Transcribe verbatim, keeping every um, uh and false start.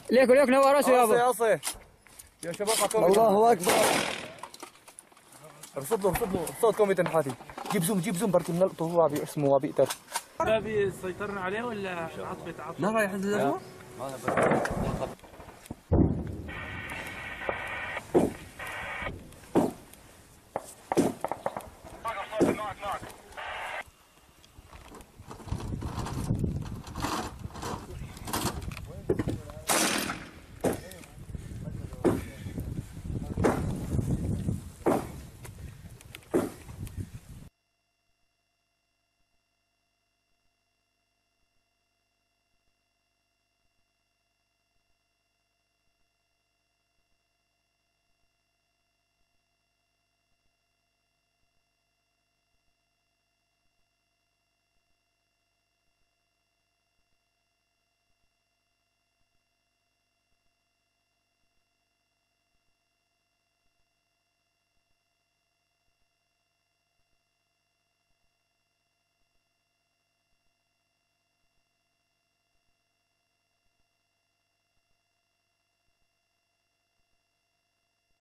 ليك وليك نور راسه يا ابو. عصي يا شباب حطوا الله اكبر. ارصد له ارصد له صوتكم يتنحاتي. جيب زوم جيب زوم بركي منلقطه هو عبي اسمه عبي قتل. بابي سيطرنا عليه ولا عطبة عطبة؟ لا رايح عند اللجوء؟